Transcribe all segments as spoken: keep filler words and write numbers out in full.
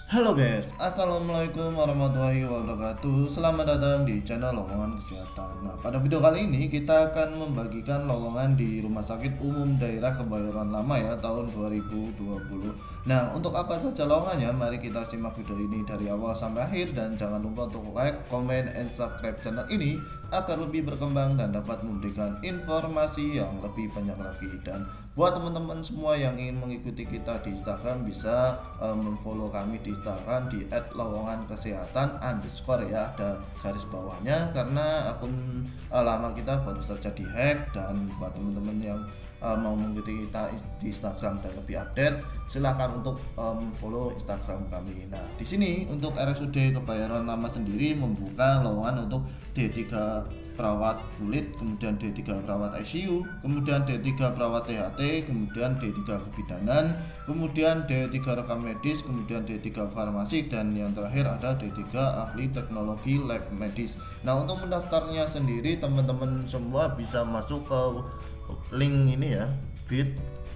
Halo guys, assalamualaikum warahmatullahi wabarakatuh. Selamat datang di channel lowongan kesehatan. Nah, pada video kali ini kita akan membagikan lowongan di Rumah Sakit Umum Daerah Kebayoran Lama ya tahun dua ribu dua puluh. Nah, untuk apa saja lowongannya? Mari kita simak video ini dari awal sampai akhir dan jangan lupa untuk like, comment, and subscribe channel ini agar lebih berkembang dan dapat memberikan informasi yang lebih banyak lagi. Dan buat teman-teman semua yang ingin mengikuti kita di Instagram bisa uh, memfollow kami di Instagram di et lowongan kesehatan underscore ya, ada garis bawahnya karena akun uh, lama kita baru saja dihack. Dan buat teman-teman yang uh, mau mengikuti kita di Instagram dan lebih update, silakan untuk um, follow Instagram kami. Nah, di sini untuk R S U D Kebayoran Lama sendiri membuka lowongan untuk D tiga perawat kulit, kemudian D tiga perawat I C U, kemudian D tiga perawat T H T, kemudian D tiga kebidanan, kemudian D tiga rekam medis, kemudian D tiga farmasi, dan yang terakhir ada D tiga ahli teknologi lab medis. Nah, untuk mendaftarnya sendiri teman-teman semua bisa masuk ke link ini ya, bit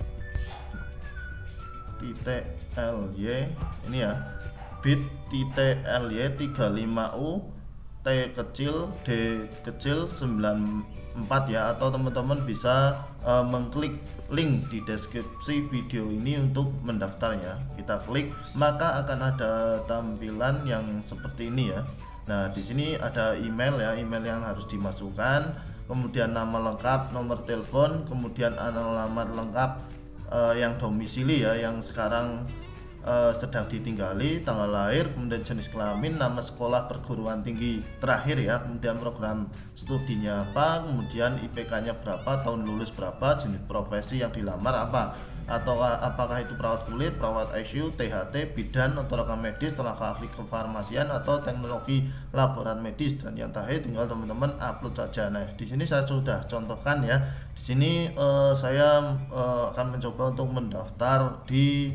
titik ly ini ya, bit titik ly tiga lima u T kecil D kecil sembilan empat ya, atau teman-teman bisa uh, mengklik link di deskripsi video ini untuk mendaftar ya. Kita klik maka akan ada tampilan yang seperti ini ya. Nah, di sini ada email ya, email yang harus dimasukkan, kemudian nama lengkap, nomor telepon, kemudian alamat lengkap uh, yang domisili ya, yang sekarang Uh, sedang ditinggali, tanggal lahir, kemudian jenis kelamin, nama sekolah perguruan tinggi terakhir ya, kemudian program studinya apa, kemudian I P K nya berapa, tahun lulus berapa, jenis profesi yang dilamar apa, atau apakah itu perawat kulit, perawat I C U, T H T, bidan atau rekam medis, tenaga ahli kefarmasian atau teknologi laborat medis, dan yang terakhir tinggal teman-teman upload saja. Nah, di sini saya sudah contohkan ya. Di sini uh, saya uh, akan mencoba untuk mendaftar di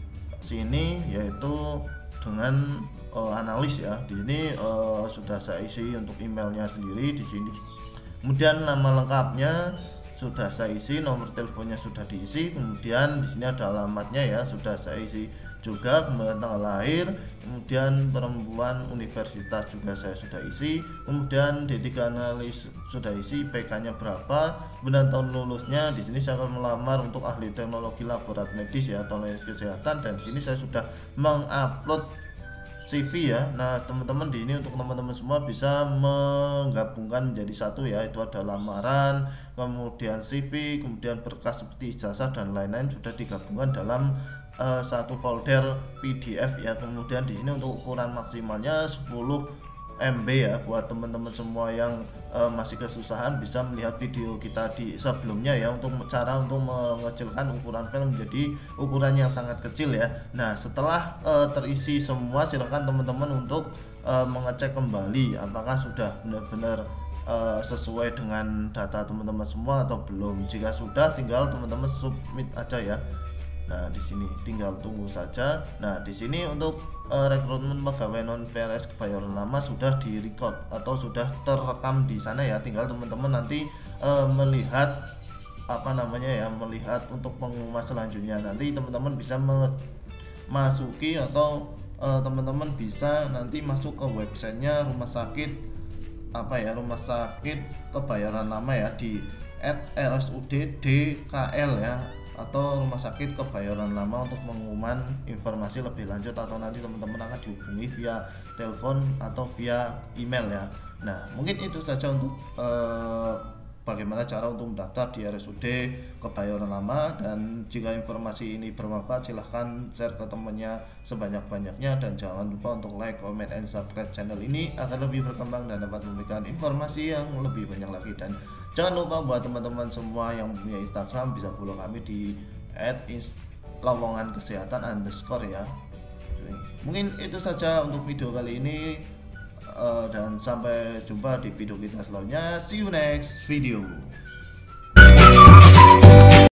sini, yaitu dengan uh, analis ya. Di sini uh, sudah saya isi untuk emailnya sendiri di sini. Kemudian nama lengkapnya sudah saya isi, nomor teleponnya sudah diisi, kemudian di sini ada alamatnya ya, sudah saya isi juga, kemudian tanggal lahir, kemudian perempuan, universitas juga saya sudah isi, kemudian D tiga analis sudah isi, I P K nya berapa, kemudian tahun lulusnya. Di sini saya akan melamar untuk ahli teknologi laborat medis ya atau teknologi kesehatan, dan di sini saya sudah mengupload C V ya. Nah, teman-teman, di ini untuk teman-teman semua bisa menggabungkan menjadi satu ya, itu ada lamaran, kemudian C V, kemudian berkas seperti ijazah dan lain-lain sudah digabungkan dalam uh, satu folder P D F ya. Kemudian di sini untuk ukuran maksimalnya sepuluh M B ya, buat teman-teman semua yang uh, masih kesusahan bisa melihat video kita di sebelumnya ya, untuk cara untuk mengecilkan ukuran file menjadi ukuran yang sangat kecil ya. Nah, setelah uh, terisi semua, silakan teman-teman untuk uh, mengecek kembali apakah sudah benar-benar uh, sesuai dengan data teman-teman semua atau belum. Jika sudah, tinggal teman-teman submit aja ya. Nah, di sini tinggal tunggu saja. Nah, di sini untuk uh, rekrutmen pegawai non P R S Kebayoran Lama sudah di record atau sudah terekam di sana ya. Tinggal teman-teman nanti uh, melihat apa namanya ya, melihat untuk pengumuman selanjutnya. Nanti teman-teman bisa memasuki atau uh, teman-teman bisa nanti masuk ke websitenya rumah sakit apa ya, rumah sakit Kebayoran Lama ya, di et r s u d d k l ya, atau Rumah Sakit Kebayoran Lama untuk pengumuman informasi lebih lanjut, atau nanti teman-teman akan dihubungi via telepon atau via email ya. Nah, mungkin itu saja untuk eh, bagaimana cara untuk mendaftar di R S U D Kebayoran Lama. Dan jika informasi ini bermanfaat, silahkan share ke temannya sebanyak-banyaknya, dan jangan lupa untuk like, comment, and subscribe channel ini agar lebih berkembang dan dapat memberikan informasi yang lebih banyak lagi. Dan jangan lupa buat teman-teman semua yang punya Instagram bisa follow kami di et lowongan kesehatan underscore ya. Mungkin itu saja untuk video kali ini, uh, dan sampai jumpa di video kita selanjutnya. See you next video.